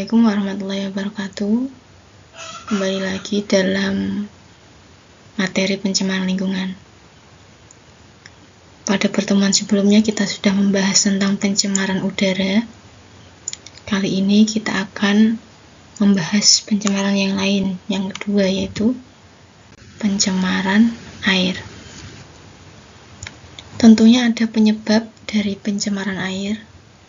Assalamualaikum warahmatullahi wabarakatuh. Kembali lagi dalam materi pencemaran lingkungan. Pada pertemuan sebelumnya kita sudah membahas tentang pencemaran udara. Kali ini kita akan membahas pencemaran yang lain, yang kedua, yaitu pencemaran air. Tentunya ada penyebab dari pencemaran air.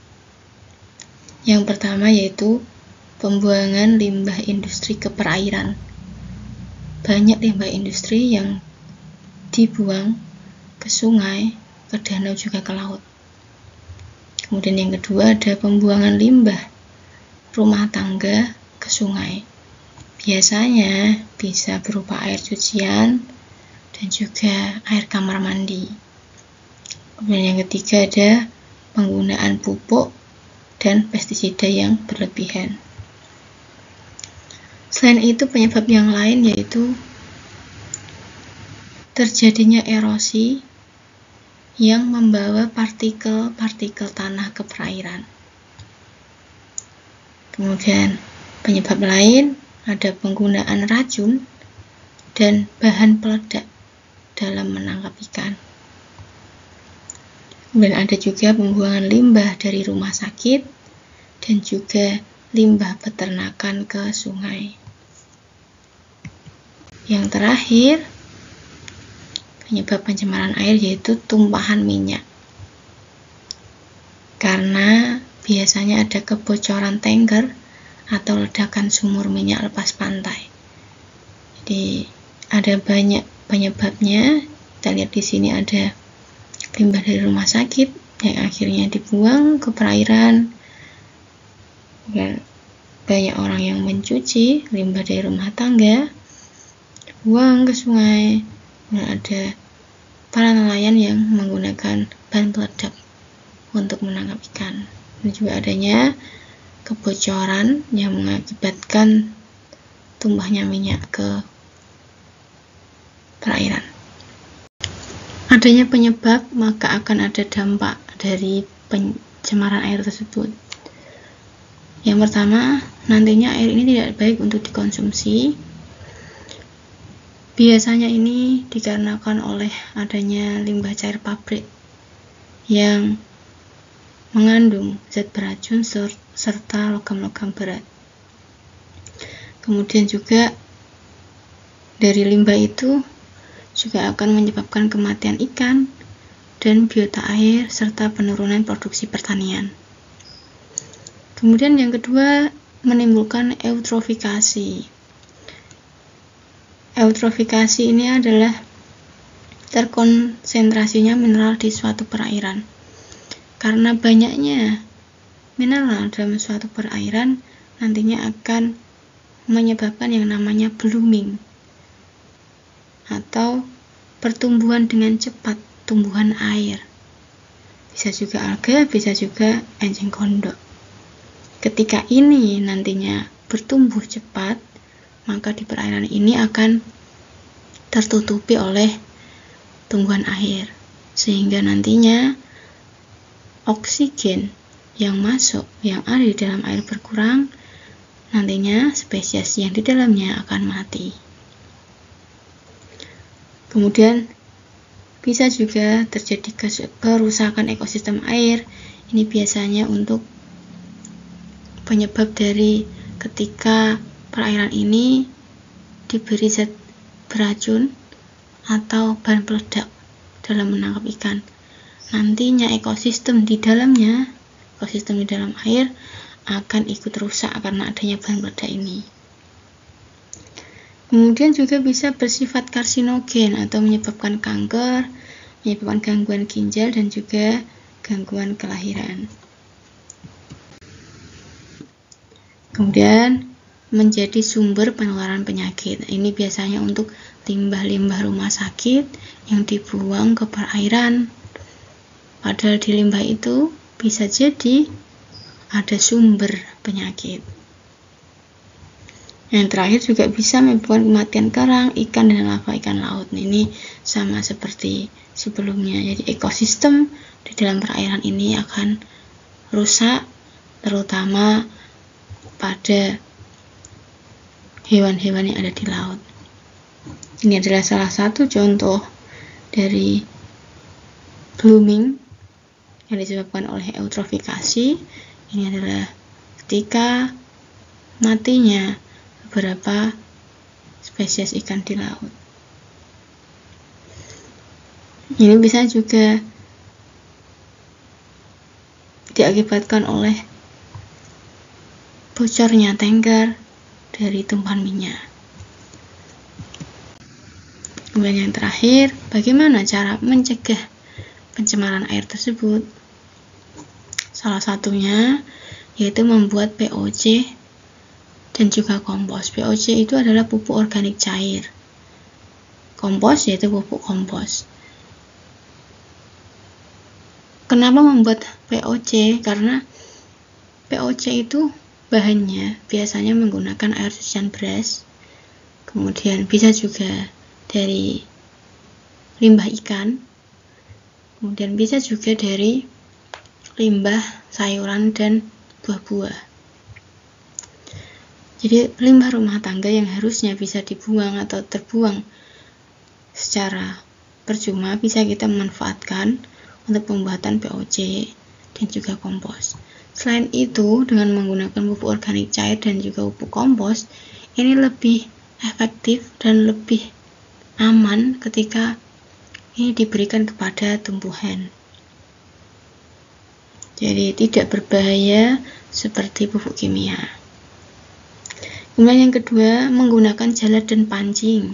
Yang pertama yaitu pembuangan limbah industri ke perairan. Banyak limbah industri yang dibuang ke sungai, ke danau, juga ke laut. Kemudian yang kedua ada pembuangan limbah rumah tangga ke sungai. Biasanya bisa berupa air cucian dan juga air kamar mandi. Kemudian yang ketiga ada penggunaan pupuk dan pestisida yang berlebihan. Selain itu, penyebab yang lain yaitu terjadinya erosi yang membawa partikel-partikel tanah ke perairan. Kemudian penyebab lain ada penggunaan racun dan bahan peledak dalam menangkap ikan. Kemudian ada juga pembuangan limbah dari rumah sakit dan juga limbah peternakan ke sungai. Yang terakhir, penyebab pencemaran air yaitu tumpahan minyak. Karena biasanya ada kebocoran tanker atau ledakan sumur minyak lepas pantai. Jadi ada banyak penyebabnya. Kita lihat di sini ada limbah dari rumah sakit yang akhirnya dibuang ke perairan. Dan banyak orang yang mencuci limbah dari rumah tangga, dibuang ke sungai. Dan ada para nelayan yang menggunakan bahan peledak untuk menangkap ikan. Dan juga adanya kebocoran yang mengakibatkan tumpahnya minyak ke perairan. Adanya penyebab, maka akan ada dampak dari pencemaran air tersebut. Yang pertama, nantinya air ini tidak baik untuk dikonsumsi. Biasanya ini dikarenakan oleh adanya limbah cair pabrik yang mengandung zat beracun serta logam-logam berat. Kemudian juga dari limbah itu juga akan menyebabkan kematian ikan dan biota air serta penurunan produksi pertanian. Kemudian yang kedua, menimbulkan eutrofikasi. Eutrofikasi ini adalah terkonsentrasinya mineral di suatu perairan. Karena banyaknya mineral dalam suatu perairan, nantinya akan menyebabkan yang namanya blooming atau pertumbuhan dengan cepat, tumbuhan air. Bisa juga alga, bisa juga enceng gondok. Ketika ini nantinya bertumbuh cepat, maka di perairan ini akan tertutupi oleh tumbuhan air, sehingga nantinya oksigen yang masuk, yang ada di dalam air berkurang, nantinya spesies yang di dalamnya akan mati. Kemudian bisa juga terjadi kerusakan ekosistem air. Ini biasanya untuk penyebab dari ketika perairan ini diberi zat beracun atau bahan peledak dalam menangkap ikan. Nantinya ekosistem di dalam air akan ikut rusak karena adanya bahan peledak ini. Kemudian juga bisa bersifat karsinogen atau menyebabkan kanker, menyebabkan gangguan ginjal dan juga gangguan kelahiran. Kemudian menjadi sumber penularan penyakit. Ini biasanya untuk limbah-limbah rumah sakit yang dibuang ke perairan. Padahal di limbah itu bisa jadi ada sumber penyakit. Yang terakhir juga bisa menyebabkan kematian karang, ikan, dan larva ikan laut. Ini sama seperti sebelumnya. Jadi ekosistem di dalam perairan ini akan rusak, terutama kepada hewan-hewan yang ada di laut. Ini adalah salah satu contoh dari blooming yang disebabkan oleh eutrofikasi. Ini adalah ketika matinya beberapa spesies ikan di laut. Ini bisa juga diakibatkan oleh bocornya tanker dari tumpahan minyak. Kemudian yang terakhir, bagaimana cara mencegah pencemaran air tersebut? Salah satunya yaitu membuat POC dan juga kompos. POC itu adalah pupuk organik cair. Kompos yaitu pupuk kompos. Kenapa membuat POC? Karena POC itu bahannya biasanya menggunakan air cucian beras, kemudian bisa juga dari limbah ikan, kemudian bisa juga dari limbah sayuran dan buah-buah. Jadi limbah rumah tangga yang harusnya bisa dibuang atau terbuang secara percuma bisa kita manfaatkan untuk pembuatan POC dan juga kompos. Selain itu, dengan menggunakan pupuk organik cair dan juga pupuk kompos, ini lebih efektif dan lebih aman ketika ini diberikan kepada tumbuhan. Jadi tidak berbahaya seperti pupuk kimia. Kemudian yang kedua, menggunakan jala dan pancing.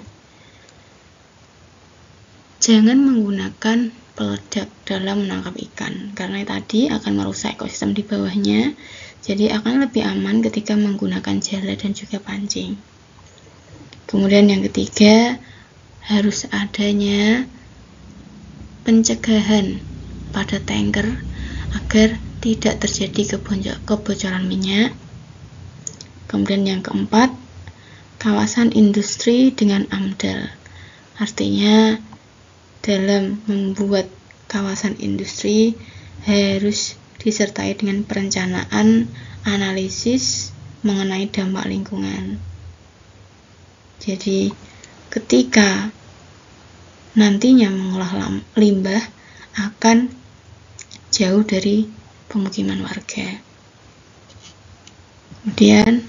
Jangan menggunakan peledak dalam menangkap ikan, karena tadi akan merusak ekosistem di bawahnya. Jadi akan lebih aman ketika menggunakan jala dan juga pancing. Kemudian yang ketiga, harus adanya pencegahan pada tanker agar tidak terjadi kebocoran minyak. Kemudian yang keempat, kawasan industri dengan AMDAL. Artinya dalam membuat kawasan industri harus disertai dengan perencanaan analisis mengenai dampak lingkungan. Jadi ketika nantinya mengolah limbah akan jauh dari pemukiman warga. Kemudian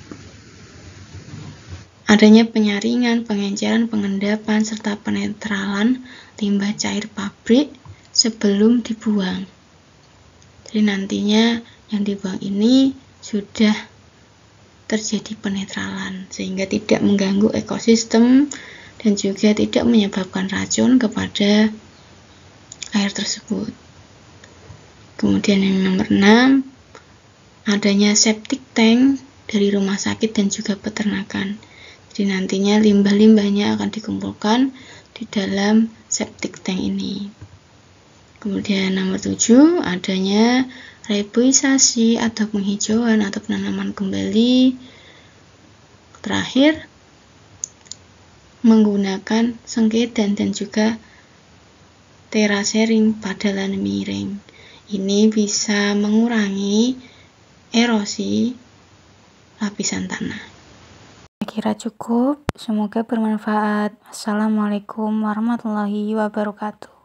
adanya penyaringan, pengenceran, pengendapan, serta penetralan limbah cair pabrik sebelum dibuang. Jadi nantinya yang dibuang ini sudah terjadi penetralan sehingga tidak mengganggu ekosistem dan juga tidak menyebabkan racun kepada air tersebut. Kemudian yang nomor 6, adanya septic tank dari rumah sakit dan juga peternakan. Jadi nantinya limbah-limbahnya akan dikumpulkan di dalam septic tank ini. Kemudian nomor 7, adanya reboisasi atau penghijauan atau penanaman kembali. Terakhir, menggunakan sengkedan dan juga terasering pada lahan miring. Ini bisa mengurangi erosi lapisan tanah. Kira cukup, semoga bermanfaat. Assalamualaikum warahmatullahi wabarakatuh.